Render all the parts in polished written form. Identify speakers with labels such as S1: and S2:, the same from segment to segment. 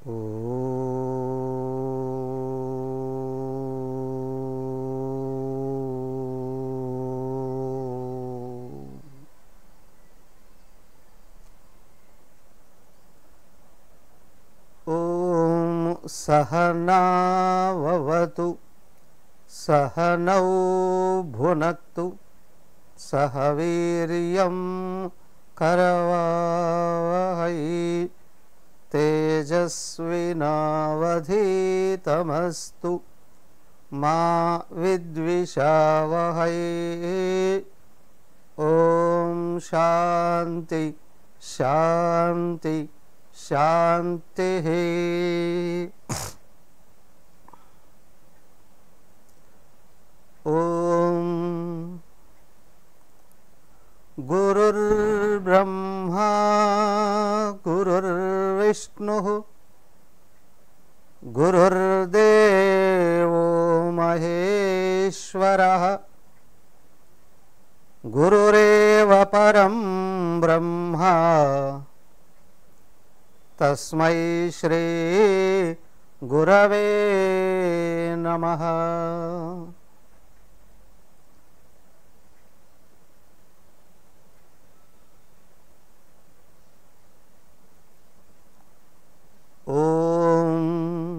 S1: सहनावतु सहनौ भुनक्तु सह वीर्यं करवावहै तेजस्विनावधीतमस्तु मा विद्विषावहै। ओम शांति शांति शांति। ओम गुरुर्ब्रह्मा गुरुर्विष्णुः गुरुर्देवो महेश्वरः गुरुरेव परं ब्रह्मा तस्मै श्री गुरवे नमः। ओम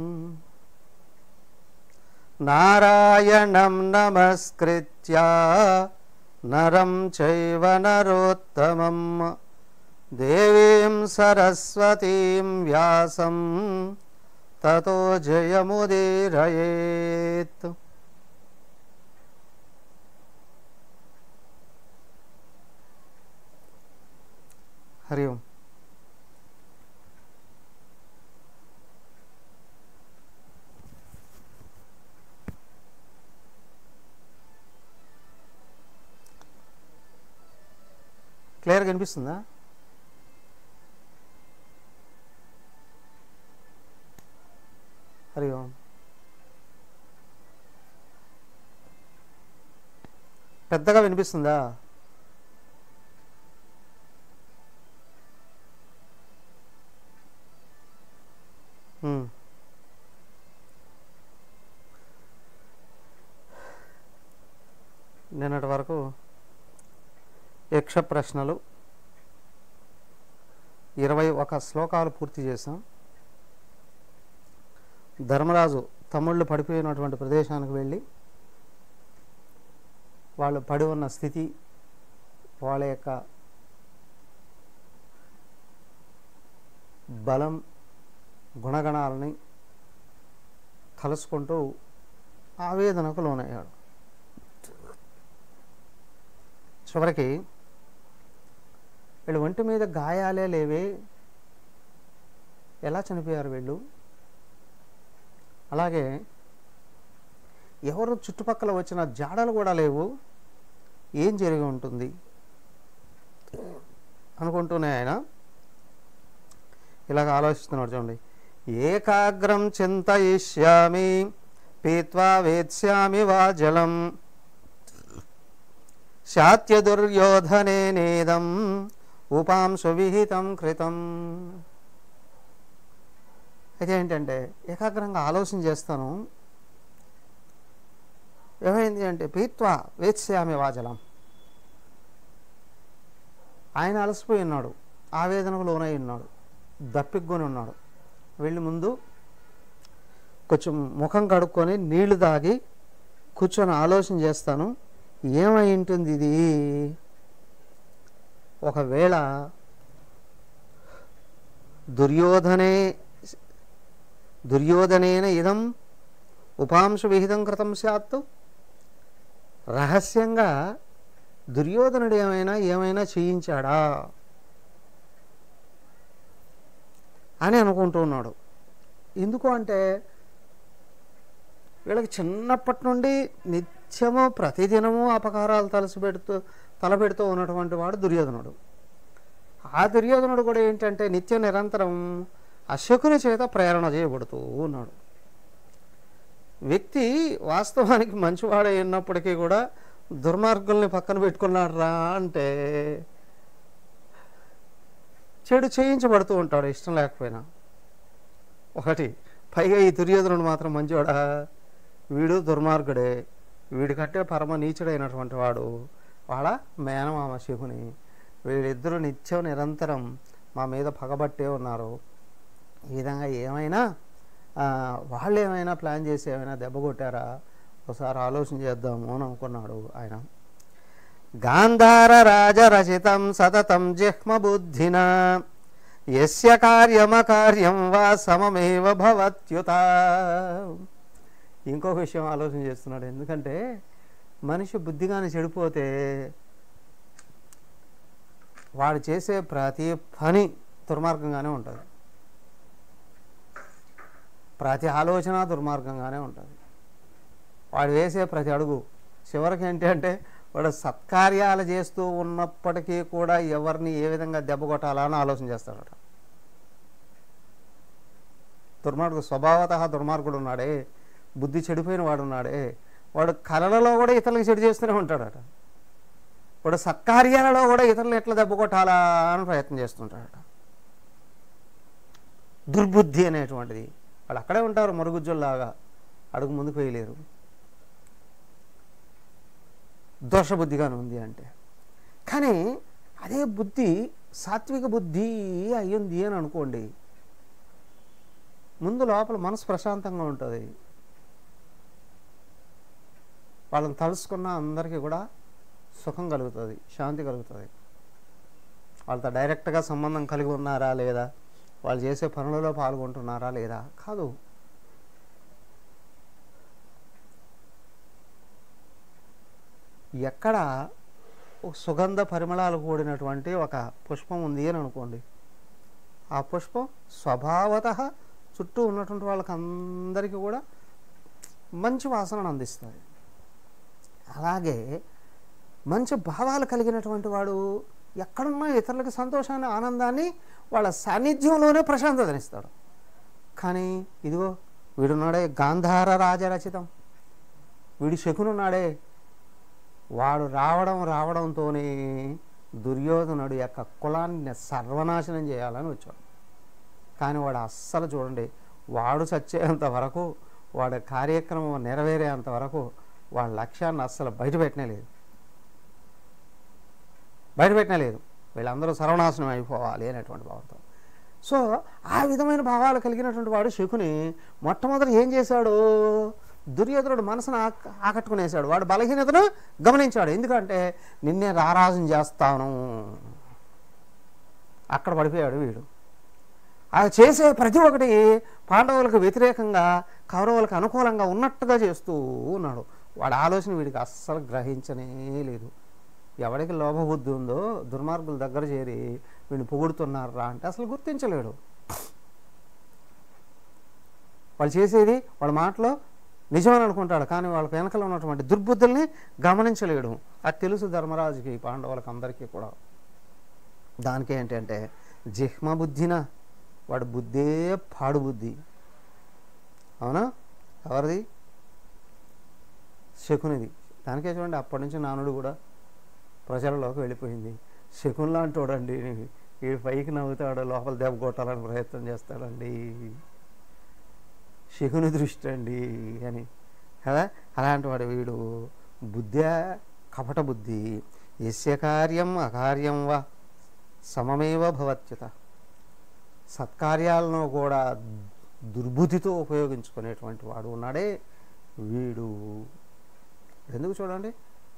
S1: नारायणं नमस्कृत्य नरं चैव नरोत्तमं देवीं सरस्वतीं व्यासं ततो जयमुदीरयेत्। हरि ओम। క్లియర్గా వినిపిస్తుందా? హరి ఓం. పెద్దగా వినిపిస్తుందా? నిన్నటి వరకు యక్ష ప్రశ్నలు 21 శ్లోకాలు పూర్తి చేసాం. ధర్మరాజు తమ్ముళ్ళు పడిపోయినటువంటి ప్రదేశానికి వెళ్ళి వాళ్ళు పడి ఉన్న స్థితి, వాళ్ళ యొక్క బలం, గుణగణాలని కలుసుకుంటూ ఆవేదనకు లోనయ్యాడు. చివరికి వీళ్ళు ఒంటి మీద గాయాలే లేవే, ఎలా చనిపోయారు వీళ్ళు, అలాగే ఎవరు చుట్టుపక్కల వచ్చిన జాడలు కూడా లేవు, ఏం జరిగి ఉంటుంది అనుకుంటూనే ఆయన ఇలాగ ఆలోచిస్తున్నాడు. చూడండి, ఏకాగ్రం చింతయిష్యామి పీత్వా వేత్స్యామి వా జలం శాత్య దుర్యోధనే నేదం ఉపాంశు విహితం కృతం. అయితే ఏంటంటే ఏకాగ్రంగా ఆలోచన చేస్తాను. ఏమైంది అంటే పీత్వా వేత్స్యామి వా జలం, ఆయన అలసిపోయి ఉన్నాడు, ఆవేదనకు లోనై ఉన్నాడు, దప్పికొని ఉన్నాడు. వెళ్ళి ముందు కొంచెం ముఖం కడుక్కొని నీళ్లు తాగి కూర్చొని ఆలోచన చేస్తాను, ఏమై ఉంటుంది ఇది, ఒకవేళ దుర్యోధనేన ఇదం ఉపాంశు విహితం కృతం స్యాత్తు, రహస్యంగా దుర్యోధనుడు ఏమైనా చేయించాడా అని అనుకుంటూ ఉన్నాడు. ఎందుకు అంటే వీళ్ళకి చిన్నప్పటి నుండి నిత్యము ప్రతిదినము అపకారాలు తలపెడుతూ ఉన్నటువంటి వాడు దుర్యోధనుడు. ఆ దుర్యోధనుడు కూడా ఏంటంటే నిత్య నిరంతరం అశకుని చేత ప్రేరణ చేయబడుతూ ఉన్నాడు. వ్యక్తి వాస్తవానికి మంచివాడై ఉన్నప్పటికీ కూడా దుర్మార్గుల్ని పక్కన పెట్టుకున్నాడు రా అంటే చెడు చేయించబడుతూ ఉంటాడు ఇష్టం లేకపోయినా. ఒకటి. పైగా ఈ దుర్యోధనుడు మాత్రం మంచివాడా? వీడు దుర్మార్గుడే, వీడికంటే పరమ నీచుడైనటువంటి వాడు వాళ్ళ మేనమామ శకుని. వీళ్ళిద్దరూ నిత్యం నిరంతరం మా మీద పగబట్టే ఉన్నారు. ఈ విధంగా ఏమైనా వాళ్ళు ఏమైనా ప్లాన్ చేసి ఏమైనా దెబ్బ కొట్టారా, ఒకసారి ఆలోచన చేద్దాము అని అనుకున్నాడు ఆయన. గాంధార రాజరచితం సతతం జిహ్మబుద్ధినా యస్య కార్యమకార్యం వా సమమేవ భవత్యుత. ఇంకొక విషయం ఆలోచన చేస్తున్నాడు. ఎందుకంటే మనిషి బుద్ధిగాని చెడిపోతే వాడు చేసే ప్రతి పని దుర్మార్గంగానే ఉంటుంది, ప్రతి ఆలోచన దుర్మార్గంగానే ఉంటుంది. వాడు వేసే ప్రతి అడుగు చివరికి ఏంటి అంటే వాడు సత్కార్యాలు చేస్తూ ఉన్నప్పటికీ కూడా ఎవరిని ఏ విధంగా దెబ్బ కొట్టాలని ఆలోచన చేస్తాడట. దుర్మార్గుడు స్వభావతః దుర్మార్గుడు ఉన్నాడే, బుద్ధి చెడిపోయిన వాడు ఉన్నాడే, వాడు కళలలో కూడా ఇతరులకు చెడు చేస్తూనే ఉంటాడట. వాడు సత్కార్యాలలో కూడా ఇతరులు ఎట్లా దెబ్బ కొట్టాలా అని ప్రయత్నం చేస్తుంటాడట. దుర్బుద్ధి అనేటువంటిది. వాళ్ళు అక్కడే ఉంటారు మరుగుజ్జుల్లాగా, అడుగు ముందుకు వేయలేరు. దోషబుద్ధిగానే ఉంది అంటే. కానీ అదే బుద్ధి సాత్విక బుద్ధి అయ్యింది అని అనుకోండి, ముందు లోపల మనసు ప్రశాంతంగా ఉంటుంది. వాళ్ళని తలుసుకున్న అందరికీ కూడా సుఖం కలుగుతుంది, శాంతి కలుగుతుంది. వాళ్ళతో డైరెక్ట్గా సంబంధం కలిగి ఉన్నారా లేదా, వాళ్ళు చేసే పనులలో పాల్గొంటున్నారా లేదా కాదు. ఎక్కడ సుగంధ పరిమళాలు కూడినటువంటి ఒక పుష్పం ఉంది అని అనుకోండి, ఆ పుష్పం స్వభావతః చుట్టూ ఉన్నటువంటి వాళ్ళకి అందరికీ కూడా మంచి వాసనను అందిస్తుంది. అలాగే మంచి భావాలు కలిగినటువంటి వాడు ఎక్కడున్నా ఇతరులకు సంతోషాన్ని ఆనందాన్ని వాళ్ళ సాన్నిధ్యంలోనే ప్రశాంతతనిస్తాడు. కానీ ఇదిగో వీడున్నాడే గాంధార రాజరచితం, వీడి శకునున్నాడే, వాడు రావడంతోనే దుర్యోధనుడు యొక్క కులాన్ని సర్వనాశనం చేయాలని వచ్చాడు. కానీ వాడు అస్సలు చూడండి, వాడు చచ్చేంత వరకు, వాడి కార్యక్రమం నెరవేరేంత వరకు వాళ్ళ లక్ష్యాన్ని అస్సలు బయటపెట్టనే లేదు. వీళ్ళందరూ సర్వనాశనం అయిపోవాలి అనేటువంటి భావంతో. సో ఆ విధమైన భావాలు కలిగినటువంటి వాడు శకుని మొట్టమొదటి ఏం చేశాడు, దుర్యోధనుడు మనసును ఆకట్టుకునేశాడు. వాడు బలహీనతను గమనించాడు. ఎందుకంటే నిన్నే రారాజుని చేస్తాను, అక్కడ పడిపోయాడు వీడు. ఆ చేసే ప్రతి ఒక్కటి పాండవులకు వ్యతిరేకంగా కౌరవులకు అనుకూలంగా ఉన్నట్టుగా చేస్తూ ఉన్నాడు. వాడి ఆలోచన వీడికి అస్సలు గ్రహించనే లేదు. ఎవరికి లోభబుద్ధి ఉందో దుర్మార్గుల దగ్గర చేరి వీడిని పొగుడుతున్నారా అంటే అసలు గుర్తించలేడు. వాళ్ళు చేసేది వాళ్ళ మాటలో నిజమని అనుకుంటాడు, కానీ వాళ్ళకి వెనకలో ఉన్నటువంటి దుర్బుద్ధుల్ని గమనించలేడు. అది తెలుసు ధర్మరాజుకి, పాండవులకు అందరికీ కూడా. దానికి ఏంటంటే జిహ్మ బుద్ధిన, వాడు బుద్ధే పాడు బుద్ధి. అవునా? ఎవరిది? శకునిది. దానికే చూడండి అప్పటి నుంచి నానుడు కూడా ప్రజలలోకి వెళ్ళిపోయింది. శకున్ లాంటి వాడండి, వీడు పైకి నవ్వుతాడు, లోపల దెబ్బ కొట్టాలని ప్రయత్నం చేస్తాడండి, శకుని దృష్టి అండి అని కదా. అలాంటి వాడు వీడు. బుద్ధ్యా కపట బుద్ధి. యస్య కార్యం అకార్యం వా సమమేవ భవత్యుత. సత్కార్యాలను కూడా దుర్బుద్ధితో ఉపయోగించుకునేటువంటి వాడు ఉన్నాడే వీడు. ఎందుకు చూడండి,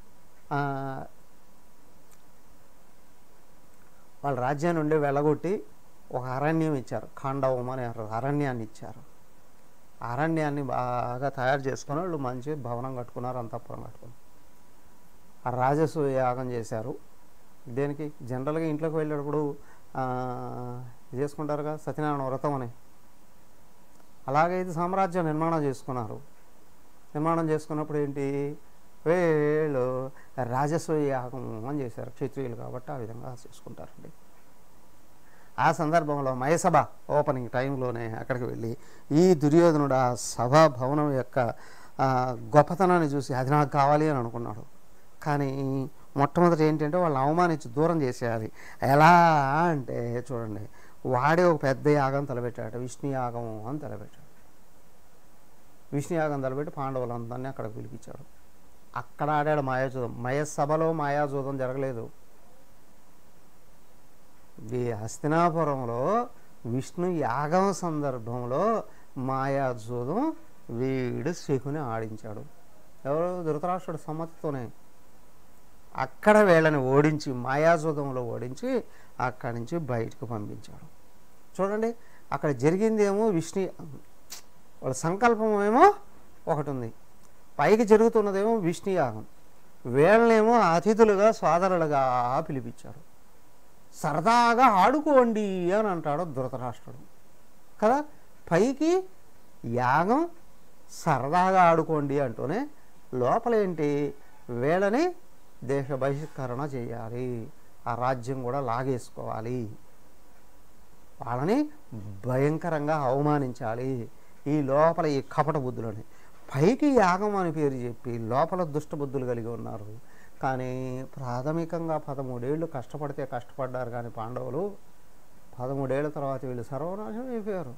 S1: వాళ్ళ రాజ్యాన్ని ఉండే వెళ్ళగొట్టి ఒక అరణ్యం ఇచ్చారు, ఖాండవం అనే అరణ్యాన్ని ఇచ్చారు. అరణ్యాన్ని బాగా తయారు చేసుకుని వాళ్ళు మంచి భవనం కట్టుకున్నారు, అంతఃపురం కట్టుకున్నారు. ఆ రాజసూయ యాగం చేశారు. దేనికి? జనరల్గా ఇంట్లోకి వెళ్ళేటప్పుడు చేసుకుంటారుగా సత్యనారాయణ వ్రతం అని. అలాగే ఇది సామ్రాజ్యం నిర్మాణం చేసుకున్నారు. నిర్మాణం చేసుకున్నప్పుడు ఏంటి, వీళ్ళు రాజసూయ యాగం అని చేశారు, క్షత్రియులు కాబట్టి ఆ విధంగా చేసుకుంటారండి. ఆ సందర్భంలో మయసభ ఓపెనింగ్ టైంలోనే అక్కడికి వెళ్ళి ఈ దుర్యోధనుడు ఆ సభా భవనం యొక్క గొప్పతనాన్ని చూసి అది నాకు కావాలి అని అనుకున్నాడు. కానీ మొట్టమొదటి ఏంటంటే వాళ్ళని అవమానించి దూరం చేసేయాలి. ఎలా అంటే చూడండి, వాడే ఒక పెద్ద యాగం తలపెట్టాడు, విష్ణు యాగం అని తలపెట్టాడు. విష్ణు యాగం తలపెట్టి పాండవులందరినీ అక్కడికి పిలిపించాడు. అక్కడ ఆడాడు మాయాజూదం. మయసభలో మాయాజూదం జరగలేదు. ఈ హస్తినాపురంలో విష్ణు యాగం సందర్భంలో మాయాజూదం వీడు శకుని ఆడించాడు. ఎవరు? ధృతరాష్ట్రుడు సమ్మతితోనే. అక్కడ వీళ్ళని ఓడించి, మాయాజూదంలో ఓడించి అక్కడి నుంచి బయటకు పంపించాడు. చూడండి, అక్కడ జరిగిందేమో విష్ణు వాళ్ళ సంకల్పం ఏమో ఒకటి ఉంది, పైకి జరుగుతున్నదేమో విష్ణు యాగం. వీళ్ళనేమో అతిథులుగా సోదరులుగా పిలిపించారు. సరదాగా ఆడుకోండి అని అంటాడు ధృతరాష్ట్రుడు కదా. పైకి యాగం, సరదాగా ఆడుకోండి అంటూనే లోపలేంటి, వీళ్ళని దేశ బహిష్కరణ చేయాలి, ఆ రాజ్యం కూడా లాగేసుకోవాలి, వాళ్ళని భయంకరంగా అవమానించాలి. ఈ లోపల ఈ కపట బుద్ధులని, పైకి యాగం అని పేరు చెప్పి లోపల దుష్టబుద్ధులు కలిగి ఉన్నారు. కానీ ప్రాథమికంగా 13 ఏళ్ళు కష్టపడితే కష్టపడ్డారు. కానీ పాండవులు 13 ఏళ్ళ తర్వాత వీళ్ళు సర్వనాశనం అయిపోయారు.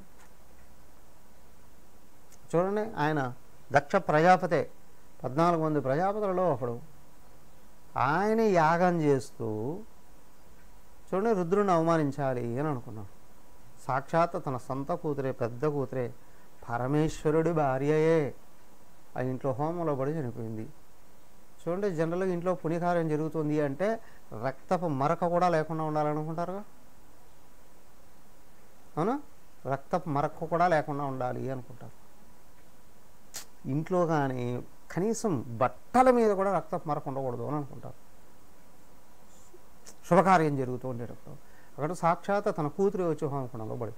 S1: చూడండి, ఆయన దక్ష ప్రజాపతే, 14 మంది ప్రజాపతులలో ఒకడు. ఆయన యాగం చేస్తూ చూడండి రుద్రుని అవమానించాలి అని అనుకున్నాడు. సాక్షాత్ తన సొంత కూతురే, పెద్ద కూతురే, పరమేశ్వరుడి భార్యయే ఆ ఇంట్లో హోమంలో పడి చనిపోయింది. చూడండి, జనరల్గా ఇంట్లో పుణ్యకార్యం జరుగుతుంది అంటే రక్తపు మరక కూడా లేకుండా ఉండాలనుకుంటారుగా, అవునా? రక్తపు మరక కూడా లేకుండా ఉండాలి అనుకుంటారు. ఇంట్లో కానీ కనీసం బట్టల మీద కూడా రక్తపు మరక ఉండకూడదు అని అనుకుంటారు శుభకార్యం జరుగుతూ ఉండేటప్పుడు. అక్కడ సాక్షాత్ తన కూతురు వచ్చి హోమకుండంలో పడి,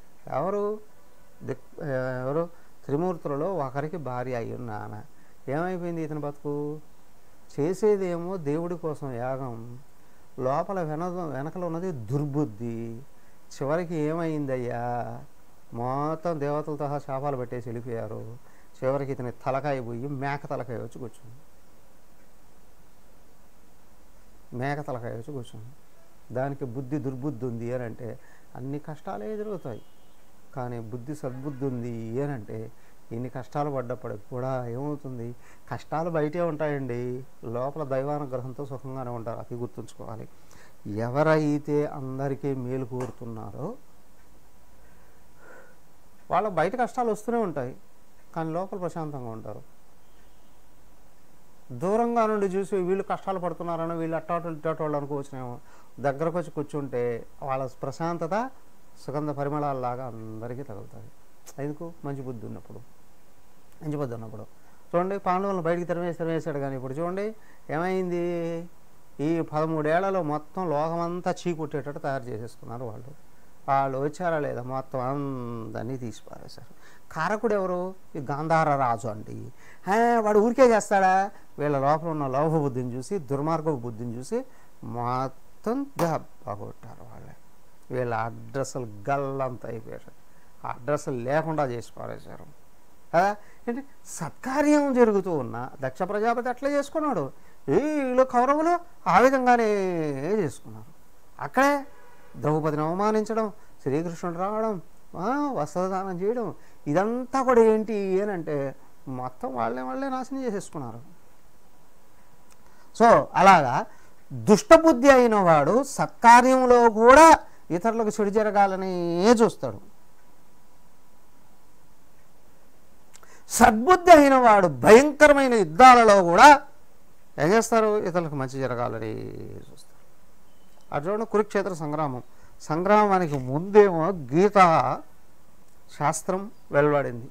S1: ఎవరు త్రిమూర్తులలో ఒకరికి భార్య అయి ఉన్న ఆమె ఏమైపోయింది? ఇతని బతుకు చేసేదేమో దేవుడి కోసం యాగం, లోపల వెనకలో ఉన్నది దుర్బుద్ధి. చివరికి ఏమైందయ్యా, మొత్తం దేవతలతో శాపాలు పెట్టేసి వెళ్ళిపోయారు. చివరికి ఇతని తలకాయ పోయి మేక తలకాయ వచ్చి కూర్చుంది. మేక తలకాయ వచ్చి కూర్చుంది. దానికి బుద్ధి దుర్బుద్ధి ఉంది అని అంటే అన్ని కష్టాలే ఎదురవుతాయి. కానీ బుద్ధి సద్బుద్ధి ఉంది అని అంటే ఇన్ని కష్టాలు పడ్డప్పటికి కూడా ఏమవుతుంది? కష్టాలు బయటే ఉంటాయండి, లోపల దైవానుగ్రహంతో సుఖంగానే ఉంటారు. అది గుర్తుంచుకోవాలి. ఎవరైతే అందరికీ మేలు కోరుతున్నారో వాళ్ళ బయట కష్టాలు వస్తూనే ఉంటాయి, కానీ లోపల ప్రశాంతంగా ఉంటారు. దూరంగా నుండి చూసి వీళ్ళు కష్టాలు పడుతున్నారని వీళ్ళు అట్టాటోళ్ళు అనుకోవచ్చునేమో, దగ్గరకు వచ్చి కూర్చుంటే వాళ్ళ ప్రశాంతత సుగంధ పరిమళాలలాగా అందరికీ తగులుతుంది. ఎందుకు? మంచి బుద్ధి ఉన్నప్పుడు. చూడండి, పాండవులను బయటికి తరిమేశాడు. కానీ ఇప్పుడు చూడండి ఏమైంది? ఈ 13 ఏళ్లలో మొత్తం లోకమంతా చీకొట్టేటట్టు తయారు చేసేసుకున్నారు వాళ్ళు. వాళ్ళు వచ్చారా లేదా మొత్తం అందరినీ తీసి పారేశారు. కారకుడు ఎవరు? ఈ గాంధార రాజు అండి. వాడు ఊరికే చేస్తాడా? వీళ్ళ లోపల ఉన్న లోభ బుద్ధిని చూసి, దుర్మార్గపు బుద్ధిని చూసి మొత్తం దెబ్బకొట్టారు వాళ్ళే. వీళ్ళ అడ్రస్లు గల్లంత అయిపోయారు, అడ్రస్లు లేకుండా చేసి పారేశారు కదా. ఏంటి సత్కార్యం జరుగుతూ ఉన్నా దక్ష ప్రజాపతి అట్లా చేసుకున్నాడు. వీళ్ళు కౌరవులు ఆ విధంగానే చేసుకున్నారు. అక్కడే ద్రౌపదిని అవమానించడం, శ్రీకృష్ణుడు రావడం, వస్త్రదానం చేయడం, ఇదంతా కూడా ఏంటి అని అంటే మొత్తం వాళ్ళే నాశనం చేసేసుకున్నారు. సో అలాగా దుష్టబుద్ధి అయిన వాడు సత్కార్యంలో కూడా ఇతరులకు చెడు జరగాలని చూస్తాడు. సద్బుద్ధి అయిన వాడు భయంకరమైన యుద్ధాలలో కూడా ఏం చేస్తారు? ఇతరులకు మంచి జరగాలని చూస్తారు. అటు కురుక్షేత్ర సంగ్రామానికి ముందేమో గీతా శాస్త్రం వెలువడింది.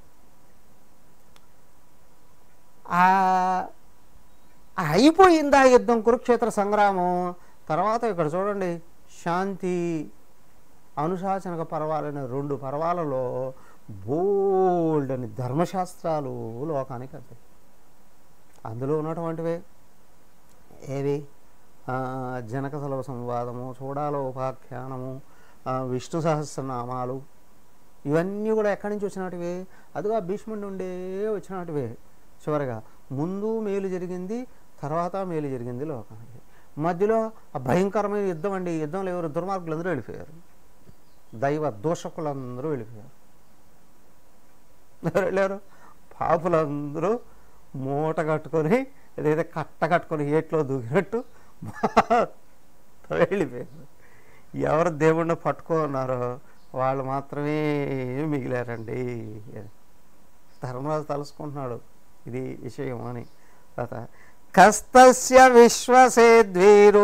S1: అయిపోయింది ఆ యుద్ధం, కురుక్షేత్ర సంగ్రామం. తర్వాత ఇక్కడ చూడండి, శాంతి అనుశాసనక పర్వాలైన 2 పర్వాలలో బోల్డ్ అని ధర్మశాస్త్రాలు లోకానికి అంతాయి. అందులో ఉన్నటువంటివే ఏవి? జనక సులభ సంవాదము, చూడాలో ఉపాఖ్యానము, విష్ణు సహస్రనామాలు, ఇవన్నీ కూడా ఎక్కడి నుంచి వచ్చినటివే? అదిగా భీష్ముడి నుండే వచ్చినటివే. చివరిగా ముందు మేలు జరిగింది, తర్వాత మేలు జరిగింది లోకానికి. మధ్యలో ఆ భయంకరమైన యుద్ధం అండి. యుద్ధంలో ఎవరు? దుర్మార్గులు అందరూ వెళ్ళిపోయారు. దైవ దూషకులందరూ వెళ్ళిపోయారు. వెళ్ళారు పాపులందరూ మూట కట్టుకొని ఏదైతే కట్ట కట్టుకొని ఏట్లో దూకినట్టు వెళ్ళిపోయారు. ఎవరు దేవుణ్ణి పట్టుకున్నారో వాళ్ళు మాత్రమే మిగిలారండి. ధర్మరాజు తలుసుకుంటున్నాడు ఇది విషయం అని. తర్వాత కస్తస్య విశ్వసేద్వీరో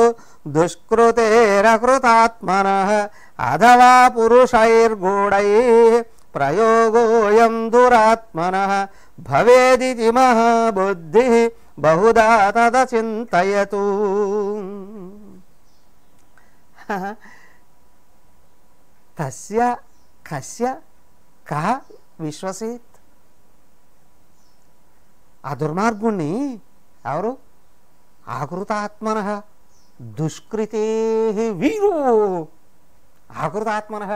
S1: దుష్కృతేరకృతాత్మనః అథవా పురుషైర్గూఢై ప్రయోగోయం దురాత్మనః భవేదితి మహాబుద్ధిః బహుదా తద చింతయతు. తస్య కస్య కః విశ్వసేత్. ఆ దుర్మార్గుణ్ణి ఎవరు? ఆకృతాత్మనః దుష్కృతే వీరో. ఆకృతాత్మనః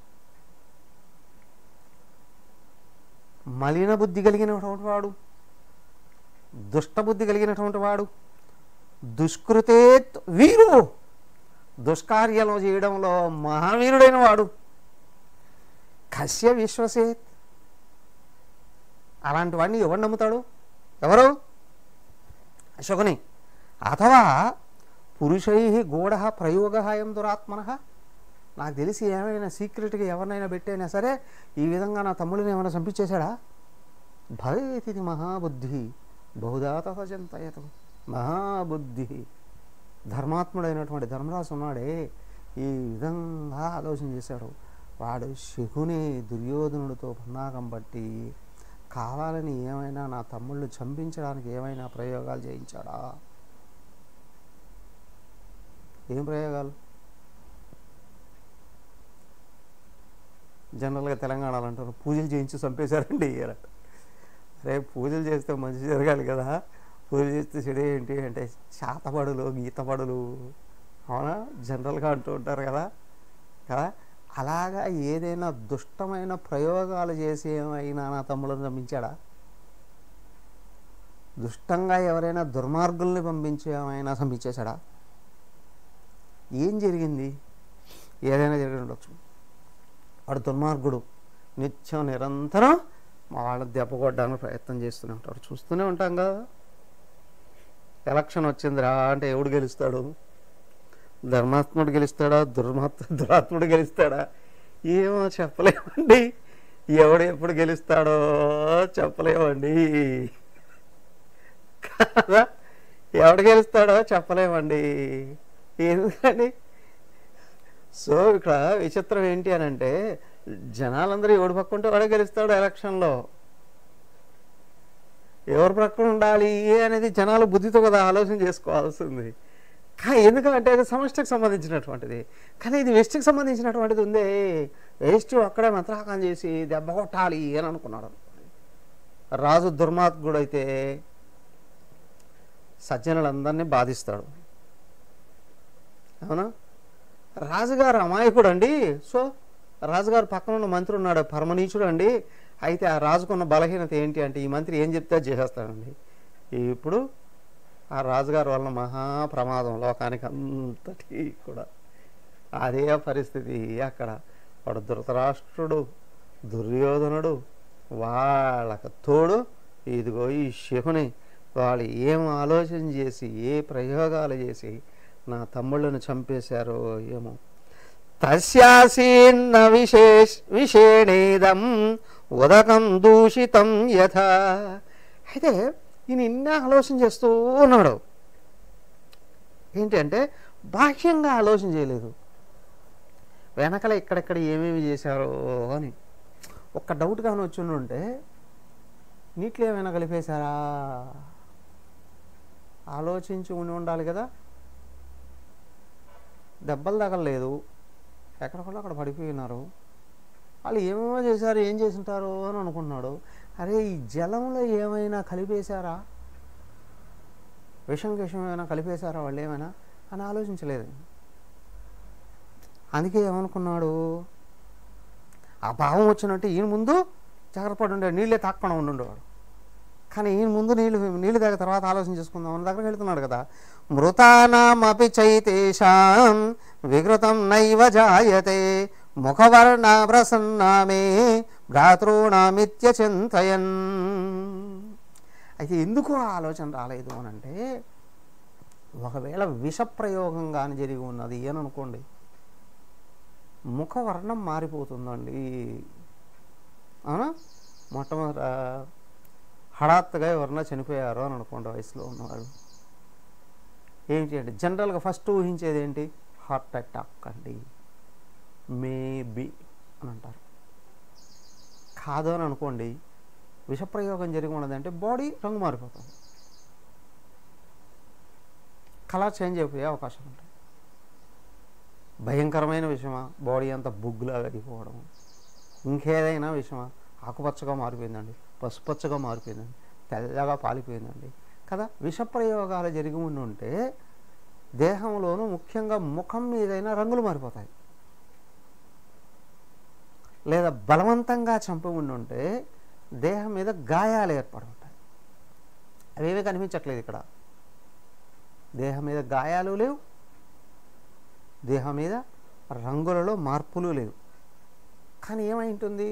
S1: మలిన బుద్ధి కలిగినటువంటి వాడు, దుష్టబుద్ధి కలిగినటువంటి వాడు. దుష్కృతేత్ వీరో, దుష్కార్యాలు చేయడంలో మహావీరుడైన వాడు. కస్య విశ్వసేత్, అలాంటి వాడిని ఎవరు నమ్ముతాడు? ఎవరు? శకుని. అథవా పురుషై గూఢ ప్రయోగ అయం దురాత్మనః. నాకు తెలిసి ఏమైనా సీక్రెట్గా ఎవరినైనా పెట్టైనా సరే ఈ విధంగా నా తమ్ముడిని ఏమైనా చంపించేశాడా? భవేతిది మహాబుద్ధి బహుదా తద చింతయతు. మహాబుద్ధి ధర్మాత్ముడైనటువంటి ధర్మరాజు ఉన్నాడే ఈ విధంగా ఆలోచన చేశాడు. వాడు శకుని దుర్యోధనుడితో పన్నాగం బట్టి కావాలని ఏమైనా నా తమ్ముళ్ళు చంపించడానికి ఏమైనా ప్రయోగాలు చేయించాడా? ఏం ప్రయోగాలు? జనరల్గా తెలంగాణలో అంటారు పూజలు చేయించి చంపేశారండి. అరే పూజలు చేస్తే మంచి జరగాలి కదా, పూజలు చేస్తే చెడు ఏంటి అంటే శాతపడులు గీతపడులు, అవునా, జనరల్గా అంటూ ఉంటారు కదా కదా అలాగా ఏదైనా దుష్టమైన ప్రయోగాలు చేసి ఏమైనా నా తమ్ముళ్ళని చంపించాడా? దుష్టంగా ఎవరైనా దుర్మార్గుల్ని పంపించి ఏమైనా చంపించేశాడా? ఏం జరిగింది? ఏదైనా జరిగి ఉండొచ్చు. వాడు దుర్మార్గుడు, నిత్యం నిరంతరం మా వాళ్ళని దెబ్బ కొట్టడానికి ప్రయత్నం చేస్తూనే ఉంటాడు. చూస్తూనే ఉంటాం కదా. ఎలక్షన్ వచ్చిందిరా అంటే ఎవడు గెలుస్తాడు? ధర్మాత్ముడు గెలుస్తాడా? దురాత్ముడు గెలుస్తాడా? ఏమో చెప్పలేమండి. ఎవడు ఎప్పుడు గెలుస్తాడో చెప్పలేమండి కదా. ఎవడు గెలుస్తాడో చెప్పలేమండి. ఎందుకండి? సో ఇక్కడ విచిత్రం ఏంటి అని అంటే జనాలందరూ ఎవడు పక్కుంటే వాడే గెలుస్తాడు ఎలక్షన్లో. ఎవరు ప్రక్కన ఉండాలి అనేది జనాలు బుద్ధితో కదా ఆలోచన చేసుకోవాల్సింది. కానీ ఎందుకంటే అది సమష్టికి సంబంధించినటువంటిది. కానీ ఇది వెస్ట్కి సంబంధించినటువంటిది ఉందే. వెస్ట్ అక్కడే మంత్రాకం చేసి దెబ్బ కొట్టాలి అని అనుకున్నాడు. రాజు దుర్మార్గుడైతే సజ్జనులందరినీ బాధిస్తాడు, అవునా? రాజుగారు అమాయకుడు అండి. సో రాజుగారు పక్కన ఉన్న మంత్రి ఉన్నాడు పరమనీచుడు అండి. అయితే ఆ రాజుకున్న బలహీనత ఏంటి అంటే ఈ మంత్రి ఏం చెప్తే చేసేస్తాడండి. ఇప్పుడు ఆ రాజుగారి వలన మహా ప్రమాదం లోకానికి అంతటి కూడా. అదే పరిస్థితి అక్కడ. వాడు ధృతరాష్ట్రుడు, దుర్యోధనుడు, వాళ్ళకు తోడు ఇదిగో ఈ శకుని. వాళ్ళు ఏం ఆలోచన చేసి ఏ ప్రయోగాలు చేసి నా తమ్ముళ్ళను చంపేశారో ఏమో. తస్యాసీన్న విషేణేదం ఉదకం దూషితం యథ. అయితే ఈయన ఇన్ని ఆలోచన చేస్తూ ఉన్నాడు. ఏంటంటే బాహ్యంగా ఆలోచన చేయలేదు, వెనకల ఇక్కడెక్కడ ఏమేమి చేశారో అని. ఒక్క డౌట్ కానీ వచ్చి ఉంటే నీటిలో ఏమైనా కలిపేశారా ఆలోచించి ఉండాలి కదా. దెబ్బలు తగలలేదు, ఎక్కడికో అక్కడ పడిపోయినారు. వాళ్ళు ఏమేమో చేశారు, ఏం చేసింటారు అని అనుకుంటున్నాడు. అరే ఈ జలంలో ఏమైనా కలిపేశారా, విషం ఏమైనా కలిపేశారా వాళ్ళు ఏమైనా అని ఆలోచించలేదు. అందుకే ఏమనుకున్నాడు, ఆ భావం వచ్చినట్టు ఈయన ముందు జాగ్రత్త పడి ఉండే, నీళ్ళే తాకుండా ఉండేవాడు. కానీ ఈయన ముందు నీళ్ళు తాగిన తర్వాత ఆలోచన చేసుకుందాం అన్న దగ్గరికి వెళ్తున్నాడు కదా. మృతానామపి చైతేషాం వికృతం నైవ జాయతే ముఖవర్ణ ప్రసన్నామే భ్రాతॄణామిత్యచింతయన్. అయితే ఎందుకు ఆలోచన రాలేదు అని అంటే, ఒకవేళ విషప్రయోగం కానీ జరిగి ఉన్నది అని అనుకోండి, ముఖవర్ణం మారిపోతుందండి. అవునా? మొట్టమొదట హఠాత్తుగా ఎవరన్నా చనిపోయారు అని అనుకోండి వయసులో ఉన్నవాళ్ళు, ఏం చేయండి? జనరల్గా ఫస్ట్ ఊహించేది ఏంటి? హార్ట్ అటాక్ అండి, మేబీ అని అంటారు. కాదు అని అనుకోండి, విషప్రయోగం జరిగి ఉన్నదంటే బాడీ రంగు మారిపోతుంది, కలర్ చేంజ్ అయిపోయే అవకాశం ఉంటుంది. భయంకరమైన విషయమా? బాడీ అంతా బొగ్గులాగా అయిపోవడం. ఇంకేదైనా విషయమా? ఆకుపచ్చగా మారిపోయిందండి, పసుపచ్చగా మారిపోయిందండి, తెల్లగా పాలిపోయిందండి కదా. విషప్రయోగాలు జరిగి ఉంటే దేహంలోనూ ముఖ్యంగా ముఖం మీదైనా రంగులు మారిపోతాయి. లేదా బలవంతంగా చంపి ఉంటే దేహం మీద గాయాలు ఏర్పడి ఉంటాయి. అవేమీ కనిపించట్లేదు ఇక్కడ. దేహం మీద గాయాలు లేవు, దేహం మీద రంగులలో మార్పులు లేవు. కానీ ఏమై ఉంటుంది?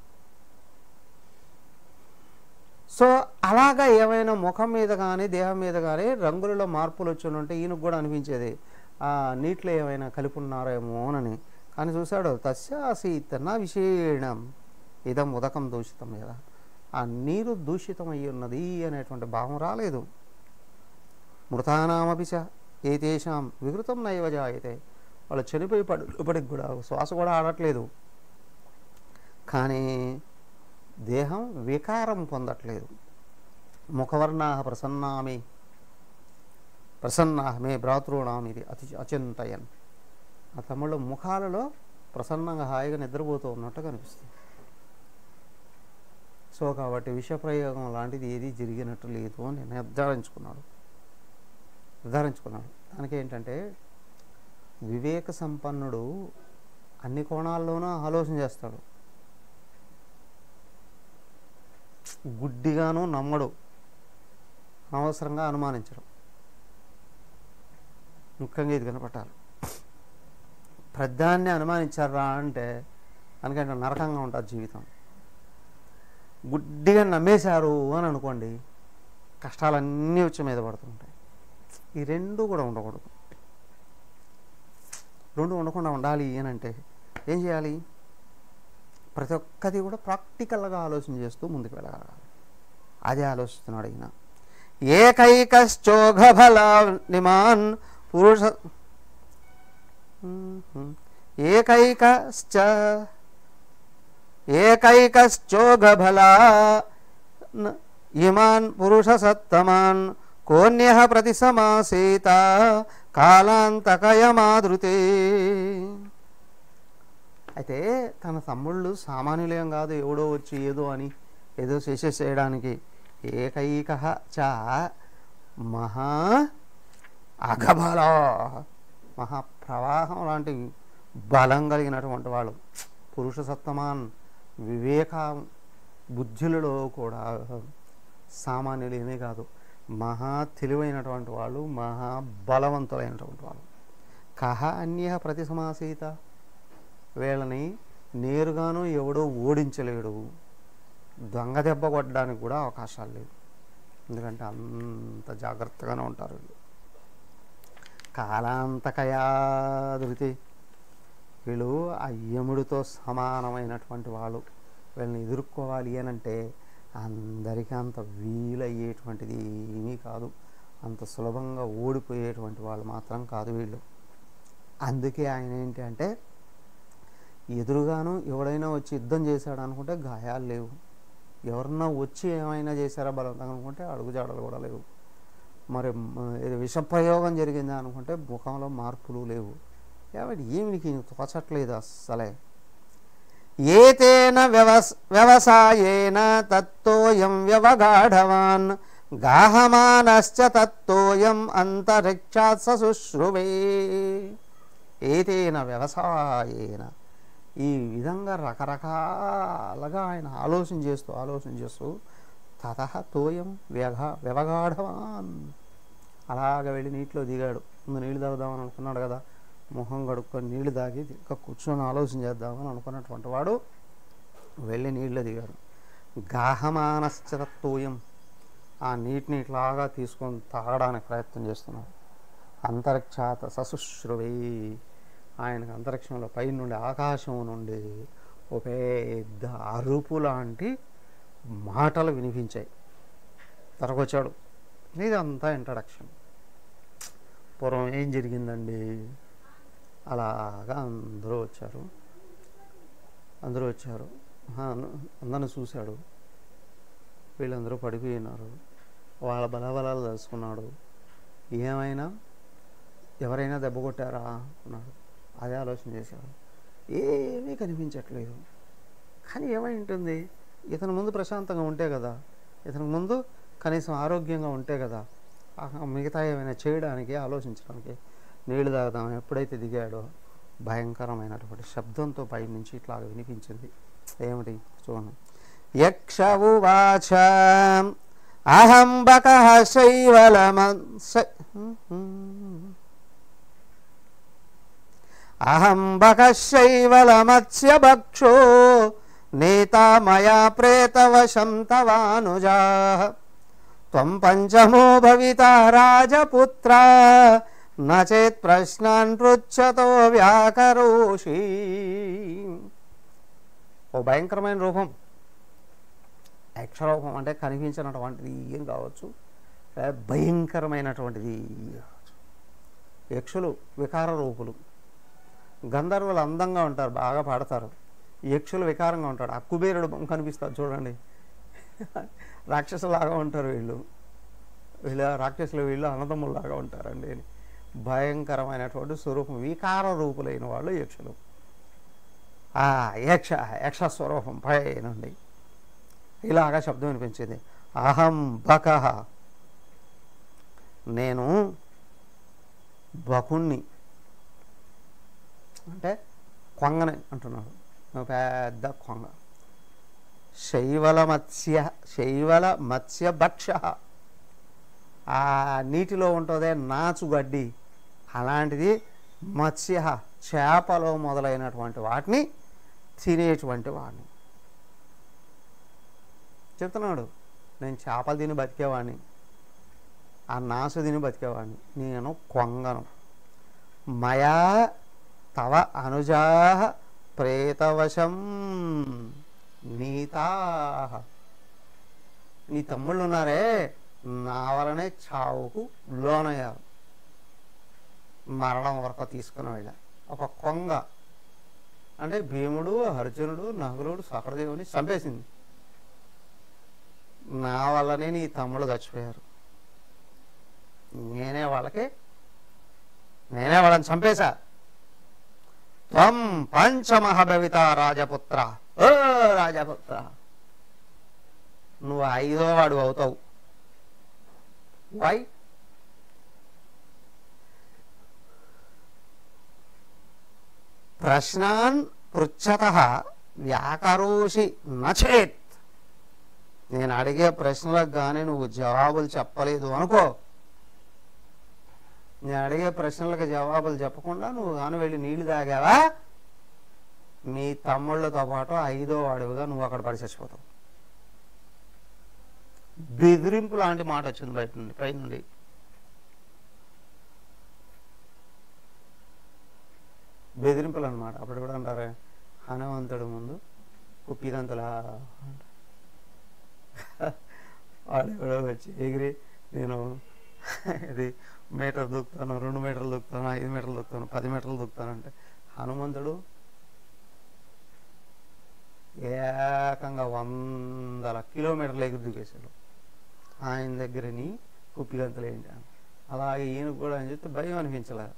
S1: సో అలాగా ఏమైనా ముఖం మీద కానీ దేహం మీద కానీ రంగులలో మార్పులు వచ్చి ఉంటే ఈయనకు కూడా అనిపించేది నీటిలో ఏమైనా కలిపి ఉన్నారేమోనని. కానీ చూశాడు, తస్యాసీత్ నా విషేణం ఇదం ఉదకం దూషితం కదా, ఆ నీరు దూషితం అయ్యి ఉన్నది అనేటువంటి భావం రాలేదు. మృతానామపి చ ఏతేషాం వికృతం నైవ జాయతే, వాళ్ళు చనిపోయి పడికి కూడా శ్వాస కూడా ఆడట్లేదు, కానీ దేహం వికారం పొందట్లేదు. ముఖవర్ణా ప్రసన్నామే భ్రాతॄణాం ఇది అచింతయన్. ఆ తమ్ముళ్ళు ముఖాలలో ప్రసన్నంగా హాయిగా నిద్రపోతూ ఉన్నట్టు కనిపిస్తుంది. సో కాబట్టి విషప్రయోగం లాంటిది ఏది జరిగినట్టు లేదు అని నిర్ధారించుకున్నాడు. దానికి ఏంటంటే, వివేక సంపన్నుడు అన్ని కోణాల్లోనూ ఆలోచన చేస్తాడు, గుడ్డిగాను నమ్మడు, అనవసరంగా అనుమానించడం. ముఖ్యంగా ఇది కనపట్టాలి. ప్రధాన్ని అనుమానించారా అంటే అందుకంటే నరకంగా ఉంటుంది జీవితం. గుడ్డిగా నమ్మేశారు అని అనుకోండి, కష్టాలన్నీ వచ్చి మీద పడుతుంటాయి. ఈ రెండు కూడా ఉండకూడదు. రెండు ఉండకుండా ఉండాలి అని అంటే ఏం చేయాలి? ప్రతి ఒక్కది కూడా ప్రాక్టికల్గా ఆలోచన చేస్తూ ముందుకు వెళ్ళగలగాలి. అదే ఆలోచిస్తున్నాడు ఈయన. ఏకైకశ్చోఘఫలానిమాన్ పురుష ఏకైకశ్చోఘఫలా ఇమాన్ పురుష సత్తమాన్ కోన్యః ప్రతిసమాసేత కాలాంతకయమాదృతే. అయితే తన తమ్ముళ్ళు సామాన్యులేం కాదు, ఎవడో వచ్చి ఏదో చేసేసేయడానికి. ఏకైక చ మహా అఘబల, మహాప్రవాహం లాంటి బలం కలిగినటువంటి వాళ్ళు. పురుష సత్తమాన్, వివేక బుద్ధులలో కూడా సామాన్యులేనే కాదు, మహా తెలివైనటువంటి వాళ్ళు, మహాబలవంతులైనటువంటి వాళ్ళు. కహ అన్య ప్రతిసమాసీత, వీళ్ళని నేరుగాను ఎవడో ఓడించలేడు, దొంగ దెబ్బ కొట్టడానికి కూడా అవకాశాలు లేవు. ఎందుకంటే అంత జాగ్రత్తగానే ఉంటారు వీళ్ళు. కాలాంతకయాధృతి, వీళ్ళు ఆ యముడితో సమానమైనటువంటి వాళ్ళు. వీళ్ళని ఎదుర్కోవాలి అనంటే అందరికీ అంత వీలయ్యేటువంటిది ఏమీ కాదు, అంత సులభంగా ఓడిపోయేటువంటి వాళ్ళు మాత్రం కాదు వీళ్ళు. అందుకే ఆయన ఏంటి అంటే, ఎదురుగాను ఎవడైనా వచ్చి యుద్ధం చేశాడు అనుకుంటే గాయాలు లేవు, ఎవరన్నా వచ్చి ఏమైనా చేశారా బలవంతంగా అనుకుంటే అడుగుజాడలు కూడా లేవు, మరి విషప్రయోగం జరిగిందా అనుకుంటే ముఖంలో మార్పులు లేవు. కాబట్టి ఏమికి తోచట్లేదు అస్సలే. ఏతేన వ్యవసాయేన తత్తోయం వ్యవగాఢవాన్ గాహమానశ్చ తత్తోయం అంతరిక్షాత్ శుశ్రువే. ఏతేన వ్యవసాయేన, ఈ విధంగా రకరకాలుగా ఆయన ఆలోచన చేస్తూ తతః తోయం వ్యవగాఢవాన్, అలాగ వెళ్ళి నీటిలో దిగాడు. ముందు నీళ్ళు తాగుదామని అనుకున్నాడు కదా, ముఖం కడుక్కొని నీళ్లు తాగి ఇంకా కూర్చొని ఆలోచన చేద్దామని అనుకున్నటువంటి వాడు వెళ్ళి నీళ్ళు దిగాడు. గాహమానశ్చతూయం, ఆ నీటిని ఇట్లాగా తీసుకొని తాగడానికి ప్రయత్నం చేస్తున్నాడు. అంతరిక్షాత సశుశ్రువై, ఆయనకు అంతరిక్షంలో పై నుండి ఆకాశం నుండి ఒక పెద్ద అరుపు లాంటి మాటలు వినిపించాయి. తరగొచ్చాడు. ఇదంతా ఇంట్రడక్షన్. పూర్వం ఏం జరిగిందండి? అలాగా అందరూ వచ్చారు. అందరిని చూశాడు. వీళ్ళందరూ పడిపోయినారు. వాళ్ళ బలబలాలు తెలుసుకున్నాడు. ఏమైనా ఎవరైనా దెబ్బ కొట్టారా అన్నాడు. అదే ఆలోచన చేశాడు. ఏమీ కనిపించట్లేదు. కానీ ఏమై ఉంటుంది? ఇతని ముందు ప్రశాంతంగా ఉంటే కదా, ఇతనికి ముందు కనీసం ఆరోగ్యంగా ఉంటే కదా మిగతా ఏమైనా చేయడానికి, ఆలోచించడానికి. నీళ్లు తాగుదాం ఎప్పుడైతే దిగాడో భయంకరమైనటువంటి శబ్దంతో పై నుంచి ఇట్లా వినిపించింది. ఏమిటి చూడండి. యక్ష ఉవాచ అహం బకః శైవలమత్స్య భక్షో నేతా మయా ప్రేతవశం తవానుజా త్వం పంచమో భవితా రాజపుత్ర నచేత్ ప్రశ్నాన్ పృచ్ఛతో వ్యాకరోషి. ఓ భయంకరమైన రూపం, యక్షరూపం అంటే కనిపించినటువంటిది ఏం కావచ్చు, భయంకరమైనటువంటిది కావచ్చు. యక్షులు వికార రూపులు. గంధర్వులు అందంగా ఉంటారు, బాగా పాడతారు. యక్షులు వికారంగా ఉంటాడు. ఆ కుబేరుడు కనిపిస్తారు చూడండి, రాక్షసులాగా ఉంటారు వీళ్ళు. రాక్షసులు వీళ్ళు అన్నదమ్ములాగా ఉంటారండి. భయంకరమైనటువంటి స్వరూపం, వికార రూపులైన వాళ్ళు యక్షులు. ఆ యక్ష స్వరూపం పై నుండి ఇలాగా శబ్దం వినిపించింది. అహం బకః, నేను బకుణ్ణి, అంటే కొంగని అంటున్నాడు, పెద్ద కొంగ. శైవల మత్స్య భక్ష, ఆ నీటిలో ఉంటుందే నాచుగడ్డి, అలాంటిది మత్స్య చేపలు మొదలైనటువంటి వాటిని తినేటువంటి వాడిని చెప్తున్నాడు. నేను చేపలు తిని బతికేవాడిని, ఆ నాసు తిని బతికేవాడిని, నేను కొంగను. మయా తవ అనుజా ప్రేతవశం నీతా, నీ తమ్ముళ్ళు ఉన్నారే నా వలనే చావుకు లోనయ్యారు, మరణం వరకు తీసుకుని వెళ్ళారు. ఒక కొంగ అంటే భీముడు, అర్జునుడు, నకులుడు, సహదేవుని చంపేసింది. నా వల్లనే నీ తమ్ముడు చచ్చిపోయారు. నేనే వాళ్ళని చంపేశా. త్వం పంచమహభవిత రాజపుత్ర, ఓ రాజపుత్ర, నువ్వు 5వ వాడు అవుతావు. వై? ప్రశ్నాన్ పృచ్ఛతః వ్యాకరోషి నచేత్, నేను అడిగే ప్రశ్నలకు కానీ నువ్వు జవాబులు చెప్పలేదు అనుకో, నేను అడిగే ప్రశ్నలకు జవాబులు చెప్పకుండా నువ్వు కానీ వెళ్ళి నీళ్లు తాగావా, మీ తమ్ముళ్ళతో పాటు 5వ వాడివిగా నువ్వు అక్కడ పడి చచ్చిపోతావు. బెదిరింపు లాంటి మాట వచ్చింది బయట నుండి, పై నుండి. బెదిరింపులు అన్నమాట. అప్పుడు కూడా అంటారే, హనుమంతుడు ముందు కుప్పిదంతలా వాడు కూడా వచ్చి ఎగిరి నేను ఇది మీటర్ దూకుతాను, 2 మీటర్లు దూకుతాను, 5 మీటర్లు దూకుతాను, 10 మీటర్లు దూకుతాను అంటే హనుమంతుడు ఏకంగా 100 కిలోమీటర్లు ఎగిరి దూకేశాడు. ఆయన దగ్గరని కుప్పిగంతలు ఏంటి. అలాగే ఈయనకు కూడా అని చెప్తే భయం అనిపించలే.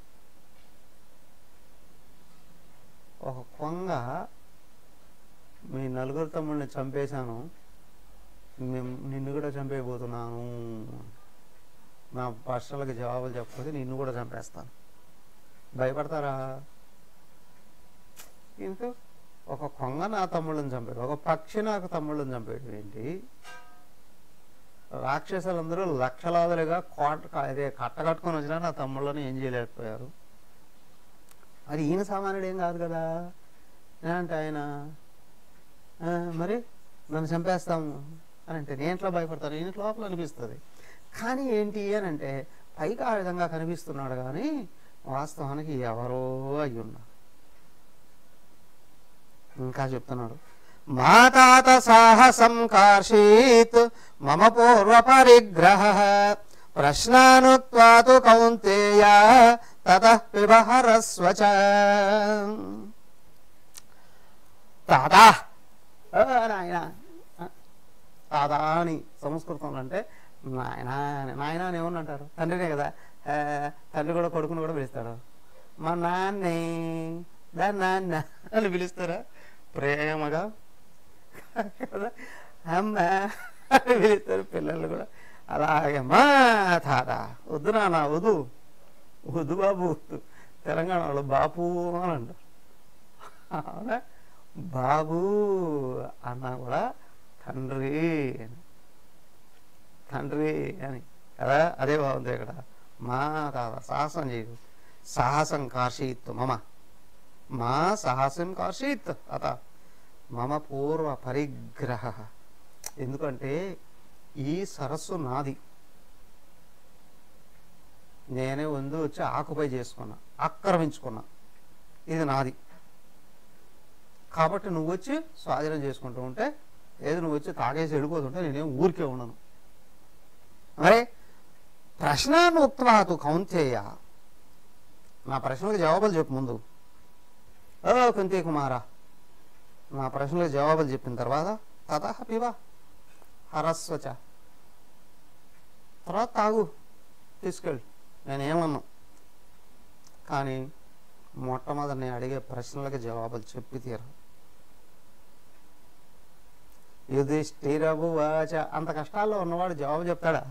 S1: ఒక కొంగ, మీ 4 తమ్ముళ్ళని చంపేశాను, నిన్ను కూడా చంపేయబోతున్నాను, నా ప్రశ్నలకు జవాబులు చెప్పకపోతే నిన్ను కూడా చంపేస్తాను. భయపడతారా? ఇంకో ఒక కొంగ నా తమ్ముళ్ళని చంపాడు, ఒక పక్షి నాకు తమ్ముళ్ళని చంపాడు ఏంటి? రాక్షసులందరూ లక్షలాదులుగా కట్టకట్టుకొని వచ్చినా నా తమ్ముళ్ళని ఏం చేయలేకపోయారు. మరి ఈయన సామాన్యుడు ఏం కాదు కదా అంటే ఆయన మరి నన్ను చంపేస్తాము అని అంటే నేను ఎట్లా భయపడతాను, నేను లోపల అనిపిస్తుంది. కానీ ఏంటి అని అంటే పైకి ఆ విధంగా కనిపిస్తున్నాడు కానీ వాస్తవానికి ఎవరో అయి ఉన్నా. ఇంకా చెప్తున్నాడు, మా తాత సాహసం కార్షీత్ మమ పూర్వ పరిగ్రహ ప్రశ్నానుత్వాతు కౌంతేయ తతః పిబహరస్వచ. తాత నాయన, తాత అని సంస్కృతంలో అంటే నాయన, నాయన అని ఏమన్నా అంటారు, తండ్రినే కదా. తండ్రి కూడా కొడుకుని కూడా పిలుస్తాడు. మా నాన్నే దాని నాన్న అని పిలుస్తారా ప్రేమగా కదా, అమ్మ అని పిలుస్తారు పిల్లలు కూడా. అలాగే మా తాత, వద్దు నాన్న వద్దు, వద్దు బాబు, తెలంగాణ వాళ్ళు బాపు అని అంటారు. అవునా, బాబు అన్నా కూడా తండ్రి అని, తండ్రి అని కదా. అదే బాగుంది ఇక్కడ. మా తాత సాహసం చేయదు, సాహసం కార్షీత్ మమ, మా సాహసం కార్షీత్ అత మమ పూర్వ పరిగ్రహ. ఎందుకంటే ఈ సరస్సు నాది, నేనే ముందు వచ్చి ఆకుపై చేసుకున్నా, ఆక్రమించుకున్నా, ఇది నాది. కాబట్టి నువ్వు వచ్చి స్వాధీనం చేసుకుంటూ ఉంటే, ఏదో నువ్వు వచ్చి తాగేసి వెళ్ళిపోతుంటే నేనేం ఊరికే ఉండను. మరి ప్రశ్నను ఉక్త్వాతు కౌంతేయ, నా ప్రశ్నలకు జవాబులు చెప్పు ముందు. ఓ కుంతి కుమారా, నా ప్రశ్నలకు జవాబులు చెప్పిన తర్వాత తతః పిబ హరస్వచ, తర్వాత తాగు, తీసుకెళ్ళి, నేనేమన్నా. కానీ మొట్టమొదటి నేను అడిగే ప్రశ్నలకు జవాబులు చెప్పి తీరు. యుధిష్ఠిరవువాచ, అంత కష్టాల్లో ఉన్నవాడు జవాబు చెప్తాడా?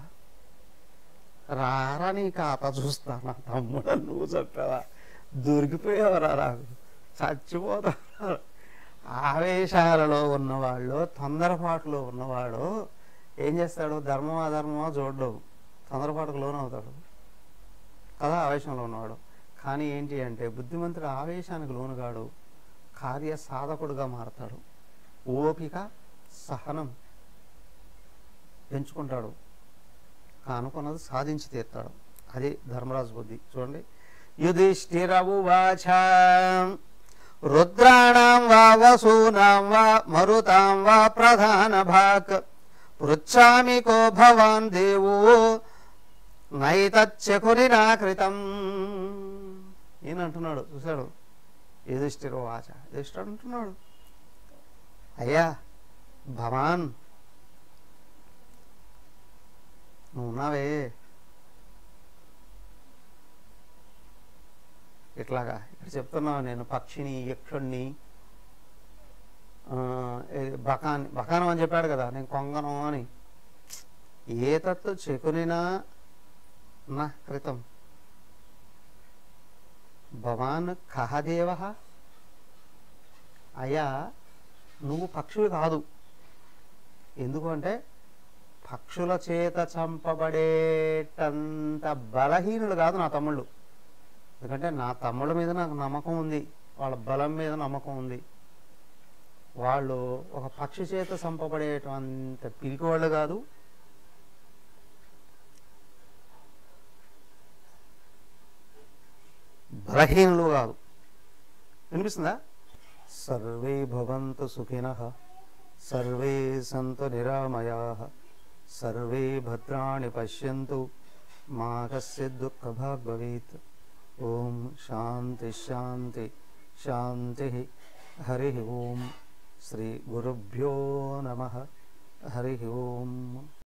S1: రారా నీ ఖాత చూస్తానా తమ్ముడు, నువ్వు చెప్పావా, దొరికిపోయావరా, నాకు చచ్చిపోతా. ఆవేశాలలో ఉన్నవాళ్ళు, తొందరపాటులో ఉన్నవాడు ఏం చేస్తాడు, ధర్మం అధర్మమో చూడడం, తొందరపాటుకు లోనవుతాడు కదా ఆవేశంలో ఉన్నవాడు. కానీ ఏంటి అంటే బుద్ధిమంతుడు ఆవేశానికి లోనుగాడు, కార్య సాధకుడుగా మారతాడు. ఓపిక సహనం పెంచుకుంటాడు, అనుకున్నది సాధించి తీర్తాడు. అది ధర్మరాజు బుద్ధి. చూడండి, యుధిష్ఠిరవువాచ రుద్రాణం వా వసూనాం వా మరుతాం వా ప్రధాన భాక్ పృచ్ఛామి కో భవాన్ దేవో నైతచ్చకురినా కృతం. ఈయన అంటున్నాడు, చూశాడు యుధిష్ఠిరవాచ, యుధిష్ఠిరుడు అంటున్నాడు, అయ్యా భవాన్ నువ్వు ఉన్నావే, ఇట్లాగా ఇక్కడ చెప్తున్నావు, నేను పక్షిని, యక్షుణ్ణి, బకానం అని చెప్పాడు కదా, నేను కొంగను అని. ఏ తత్తు చెకునినా నా కృతం భవాన్ కహదేవ. అయ్యా నువ్వు పక్షులు కాదు, ఎందుకంటే పక్షుల చేత చంపబడేటంత బలహీనులు కాదు నా తమ్ముళ్ళు. ఎందుకంటే నా తమ్ముళ్ళ మీద నాకు నమ్మకం ఉంది, వాళ్ళ బలం మీద నమ్మకం ఉంది. వాళ్ళు ఒక పక్షి చేత చంపబడేటంత పిరికి వాళ్ళు కాదు, బలహీనులు కాదు. వినిపిస్తుందా? సర్వే భవంతు సుఖినః, సర్వే సంతు నిరామయాః, సర్వే భద్రాణి పశ్యంతు, మా కశ్చిద్ దుఃఖభాగ్ భవేత్. ఓం శాంతి శాంతి శాంతి. హరి ఓం. శ్రీ గురుభ్యో నమః. హరి ఓం.